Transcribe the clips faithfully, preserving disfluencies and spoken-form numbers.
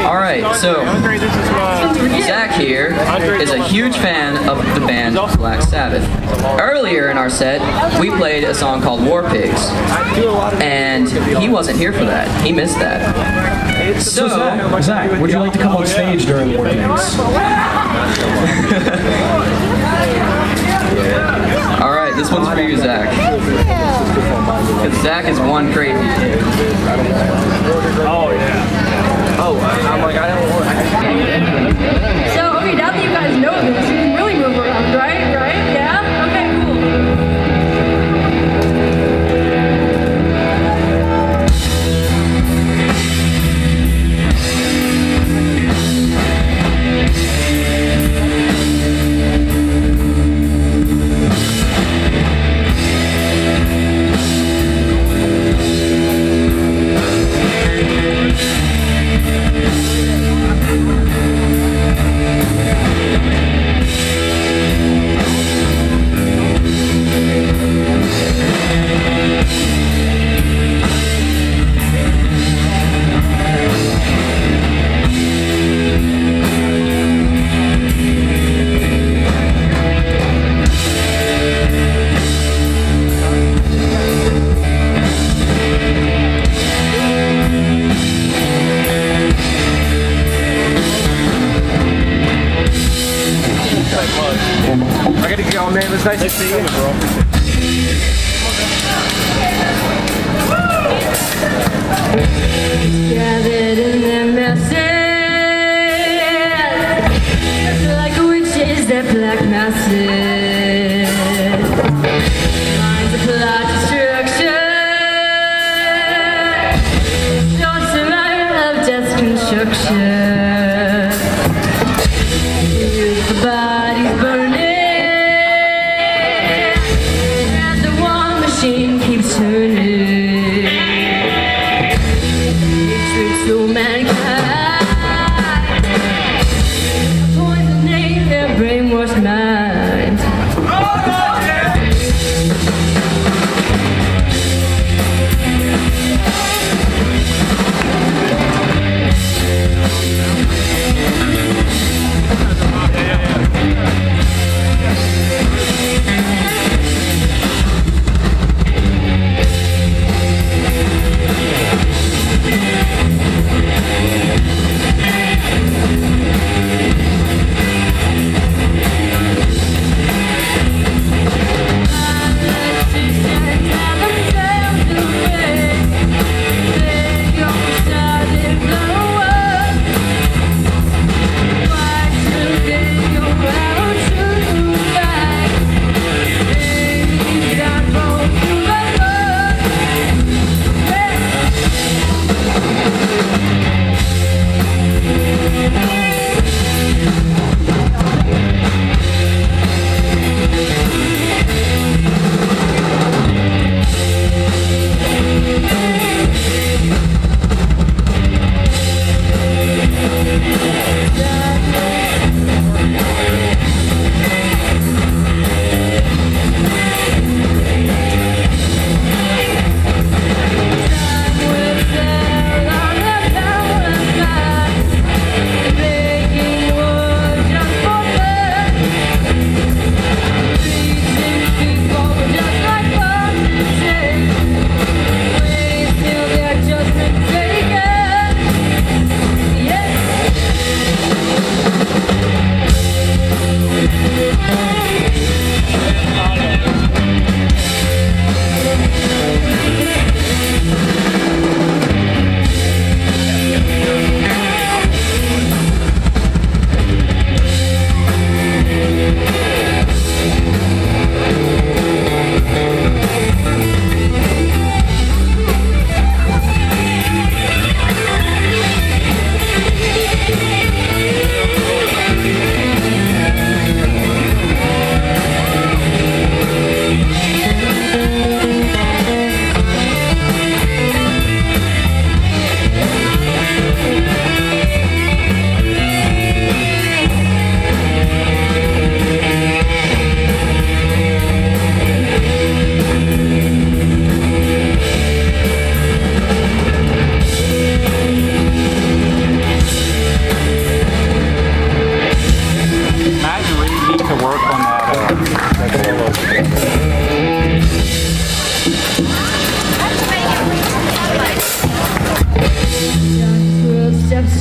Alright, so Zach here is a huge fan of the band Black Sabbath. Earlier in our set, we played a song called War Pigs, and he wasn't here for that. He missed that. So, Zach, Zach, would you like to come on stage during War Pigs? Alright, this one's for you, Zach. Because Zach is one crazy dude. Oh, yeah. Oh, I'm like, I don't want So, okay, now that you guys know this, you can really move around, right? Right? Yeah? Okay, I gotta go, man. It was nice to see you. gathered in their masses, like witches that black masses, lines of plot destruction, short survival of death's construction. The bodies burning, and the war machine keeps turning. Hatred to mankind, poisoning their brainwashed minds.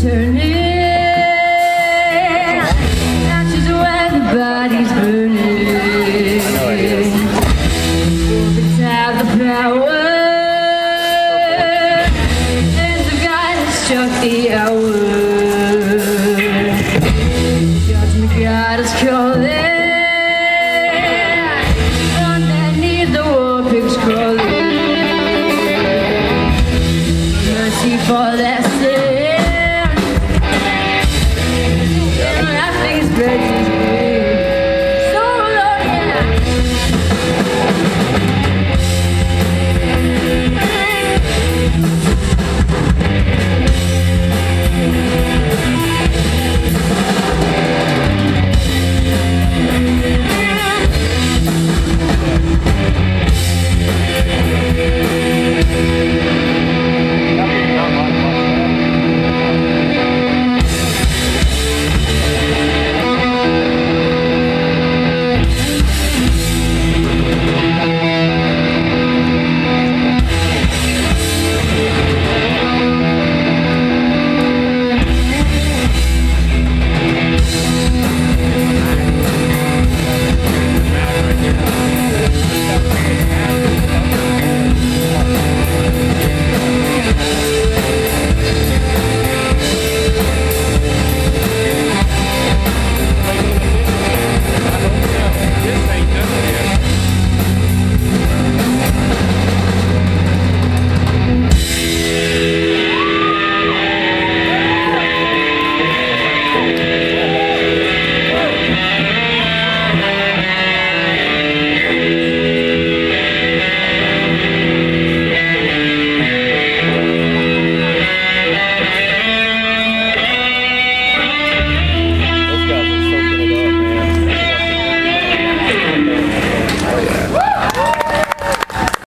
turning. Ashes when the body's burning. Prophets have the power. Hands of God has struck the hour. Judgment God has come.